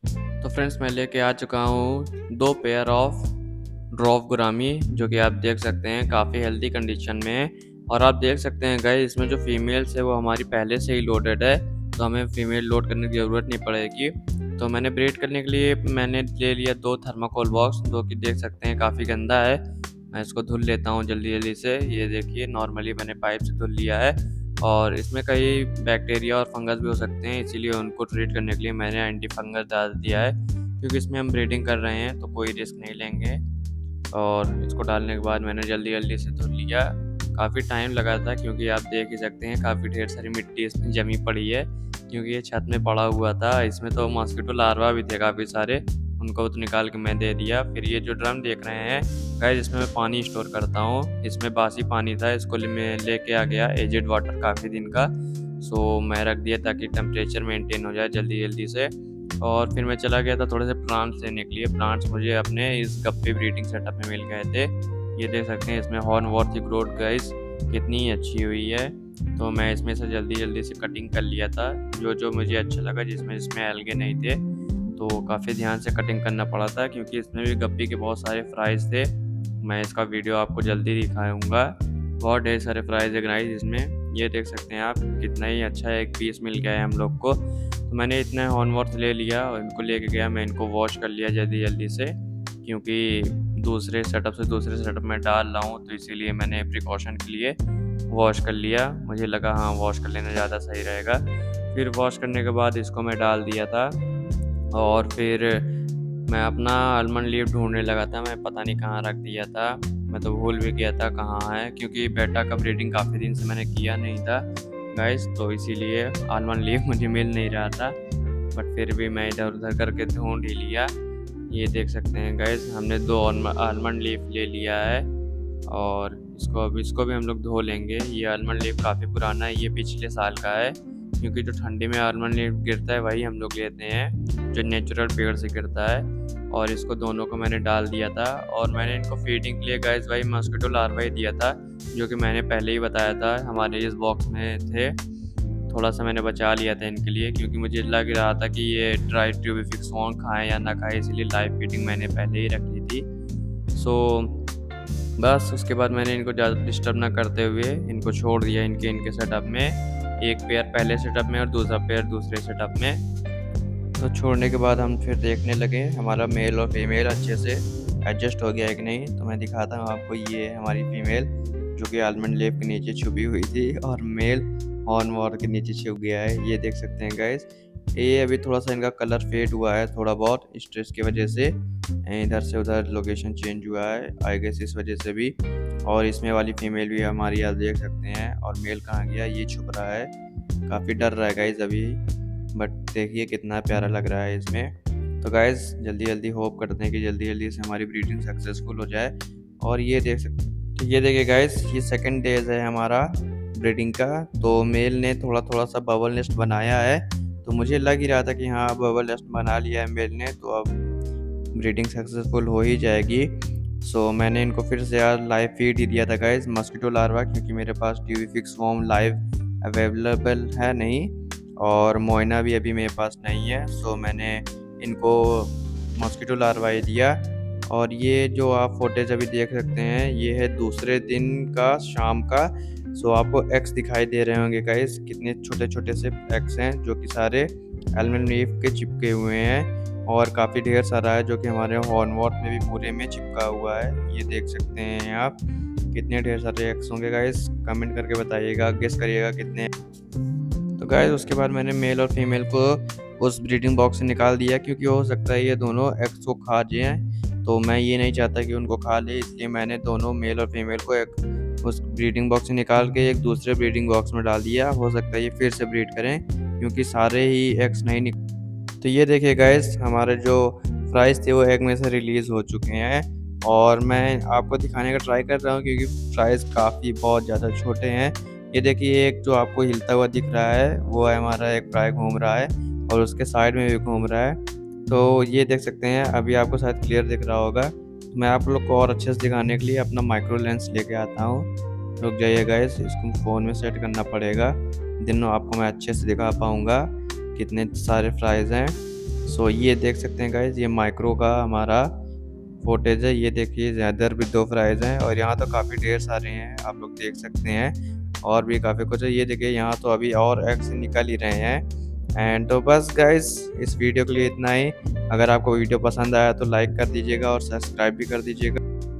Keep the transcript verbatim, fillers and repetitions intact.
तो फ्रेंड्स मैं लेके आ चुका हूँ दो पेयर ऑफ ड्रॉफ गुरामी, जो कि आप देख सकते हैं काफ़ी हेल्दी कंडीशन में है। और आप देख सकते हैं गाइस, इसमें जो फीमेल्स है वो हमारी पहले से ही लोडेड है, तो हमें फीमेल लोड करने की ज़रूरत नहीं पड़ेगी। तो मैंने ब्रीड करने के लिए मैंने ले लिया दो थर्माकोल बॉक्स, जो कि देख सकते हैं काफ़ी गंदा है। मैं इसको धुल लेता हूँ जल्दी जल्दी से। ये देखिए, नॉर्मली मैंने पाइप से धुल लिया है। और इसमें कई बैक्टीरिया और फंगस भी हो सकते हैं, इसीलिए उनको ट्रीट करने के लिए मैंने एंटी फंगस डाल दिया है, क्योंकि इसमें हम ब्रीडिंग कर रहे हैं तो कोई रिस्क नहीं लेंगे। और इसको डालने के बाद मैंने जल्दी जल्दी से धुल लिया। काफ़ी टाइम लगा था, क्योंकि आप देख ही सकते हैं काफ़ी ढेर सारी मिट्टी इसमें जमी पड़ी है, क्योंकि ये छत में पड़ा हुआ था। इसमें तो मॉस्किटो लार्वा भी थे काफ़ी सारे, उनको तो निकाल के मैं दे दिया। फिर ये जो ड्रम देख रहे हैं गाइस, इसमें मैं पानी स्टोर करता हूँ। इसमें बासी पानी था, इसको मैं लेके आ गया एजेड वाटर काफ़ी दिन का, सो मैं रख दिया ताकि टेम्परेचर मेंटेन हो जाए जल्दी जल्दी से। और फिर मैं चला गया था थोड़े से प्लांट्स लेने के लिए। प्लांट्स मुझे अपने इस गप्पी ब्रीडिंग सेटअप में मिल गए थे। ये देख सकते हैं इसमें हॉर्नवॉर्थ ग्रोथ गाइस कितनी अच्छी हुई है। तो मैं इसमें से जल्दी जल्दी से कटिंग कर लिया था, जो जो मुझे अच्छा लगा, जिसमें इसमें एल्गे नहीं थे तो काफ़ी ध्यान से कटिंग करना पड़ा था, क्योंकि इसमें भी गप्पी के बहुत सारे फ्राइज़ थे। मैं इसका वीडियो आपको जल्दी दिखाऊंगा। बहुत ढेर सारे फ्राइज़ है गाइस इसमें। ये देख सकते हैं आप, कितना ही अच्छा एक पीस मिल गया है हम लोग को। तो मैंने इतने हॉर्नवॉर्थ ले लिया और इनको लेके गया, मैं इनको वॉश कर लिया जल्दी जल्दी से, क्योंकि दूसरे सेटअप से दूसरे सेटअप में डाल रहा हूँ, तो इसीलिए मैंने प्रिकॉशन के लिए वॉश कर लिया। मुझे लगा हाँ वॉश कर लेना ज़्यादा सही रहेगा। फिर वॉश करने के बाद इसको मैं डाल दिया था, और फिर मैं अपना आलमंड लीफ ढूंढने लगा था। मैं पता नहीं कहाँ रख दिया था, मैं तो भूल भी गया था कहाँ है, क्योंकि बेटा का ब्रीडिंग काफ़ी दिन से मैंने किया नहीं था गाइस, तो इसीलिए आलमंड लीफ मुझे मिल नहीं रहा था। बट फिर भी मैं इधर उधर करके ढूंढ ही लिया। ये देख सकते हैं गाइस, हमने दो आलमंड लीफ ले लिया है, और इसको अब इसको भी हम लोग धो लेंगे। ये आलमंड लीफ काफ़ी पुराना है, ये पिछले साल का है, क्योंकि जो ठंडी में आलमंड लीफ गिरता है वही हम लोग लेते हैं, जो नेचुरल पेड़ से गिरता है। और इसको दोनों को मैंने डाल दिया था, और मैंने इनको फीडिंग के लिए गाइस भाई मॉस्किटो लार्वा ही दिया था, जो कि मैंने पहले ही बताया था हमारे इस बॉक्स में थे। थोड़ा सा मैंने बचा लिया था इनके लिए, क्योंकि मुझे लग रहा था कि ये ड्राई ट्यूबिफिक स्वान खाएँ या ना खाएँ, इसलिए लाइव फीडिंग मैंने पहले ही रख ली थी। सो बस उसके बाद मैंने इनको ज़्यादा डिस्टर्ब ना करते हुए इनको छोड़ दिया इनके इनके सेटअप में, एक पेयर पहले सेटअप में और दूसरा पेयर दूसरे सेटअप में। तो छोड़ने के बाद हम फिर देखने लगे हमारा मेल और फीमेल अच्छे से एडजस्ट हो गया है कि नहीं। तो मैं दिखाता हूँ आपको, ये है हमारी फीमेल, जो कि आलमंड लीफ के नीचे छुपी हुई थी, और मेल हॉर्नवॉर्थ के नीचे छुप गया है। ये देख सकते हैं गाइस, ये अभी थोड़ा सा इनका कलर फेड हुआ है थोड़ा बहुत स्ट्रेस की वजह से, इधर से उधर लोकेशन चेंज हुआ है आई गेस इस वजह से भी। और इसमें वाली फीमेल भी हमारी आप देख सकते हैं। और मेल कहाँ गया, ये छुप रहा है, काफ़ी डर रहा है गाइस अभी, बट देखिए कितना प्यारा लग रहा है इसमें। तो गाइस जल्दी जल्दी होप करते हैं कि जल्दी जल्दी से हमारी ब्रीडिंग सक्सेसफुल हो जाए। और ये देख सकते तो ये देखिए गाइस, ये सेकंड डेज है हमारा ब्रीडिंग का। तो मेल ने थोड़ा थोड़ा सा बबल नेस्ट बनाया है, तो मुझे लग ही रहा था कि हाँ बबल नेस्ट बना लिया है मेल ने, तो अब ब्रीडिंग सक्सेसफुल हो ही जाएगी। सो so, मैंने इनको फिर से यार लाइव फीड ही दिया था गाइस मॉस्किटो लार्वा, क्योंकि मेरे पास ट्यूबिफिक स्वॉर्म लाइव अवेलेबल है नहीं, और मोइना भी अभी मेरे पास नहीं है। सो so, मैंने इनको मॉस्किटो लार्वा ही दिया। और ये जो आप फुटेज अभी देख सकते हैं, ये है दूसरे दिन का शाम का। सो so, आपको एक्स दिखाई दे रहे होंगे गाइस, कितने छोटे छोटे से एक्स हैं, जो कि सारे आलमंड लीफ के चिपके हुए हैं, और काफ़ी ढेर सारा है जो कि हमारे हॉर्नवॉर्थ में भी पूरे में चिपका हुआ है। ये देख सकते हैं आप, कितने ढेर सारे एक्स होंगे गाइस, कमेंट करके बताइएगा, गेस करिएगा कितने। तो गाइस उसके बाद मैंने मेल और फीमेल को उस ब्रीडिंग बॉक्स से निकाल दिया, क्योंकि हो सकता है ये दोनों एक्स को खा जाएं, तो मैं ये नहीं चाहता कि उनको खा ले, इसलिए मैंने दोनों मेल और फीमेल को एक उस ब्रीडिंग बॉक्स से निकाल के एक दूसरे ब्रीडिंग बॉक्स में डाल दिया। हो सकता है ये फिर से ब्रीड करें, क्योंकि सारे ही एग्स नहीं निक तो ये देखिए गाइस, हमारे जो फ्राइज़ थे वो एग में से रिलीज़ हो चुके हैं, और मैं आपको दिखाने का ट्राई कर रहा हूँ, क्योंकि फ्राइज़ काफ़ी बहुत ज़्यादा छोटे हैं। ये देखिए, एक जो आपको हिलता हुआ दिख रहा है वो है हमारा एक फ्राई घूम रहा है, और उसके साइड में भी घूम रहा है। तो ये देख सकते हैं, अभी आपको शायद क्लियर दिख रहा होगा। तो मैं आप लोग को और अच्छे से दिखाने के लिए अपना माइक्रो लेंस लेके आता हूँ। रुक जाइए गाइस, इसको फ़ोन में सेट करना पड़ेगा, दिन आपको मैं अच्छे से दिखा पाऊँगा कितने सारे फ्राइज़ हैं। सो ये देख सकते हैं गाइज, ये माइक्रो का हमारा फुटेज है। ये देखिए इधर भी दो फ्राइज़ हैं और यहाँ तो काफ़ी ढेर सारे हैं, आप लोग देख सकते हैं। और भी काफ़ी कुछ है, ये देखिए यहाँ तो अभी और एग्स निकल ही रहे हैं। एंड तो बस गाइज इस वीडियो के लिए इतना ही। अगर आपको वीडियो पसंद आया तो लाइक कर दीजिएगा और सब्सक्राइब भी कर दीजिएगा।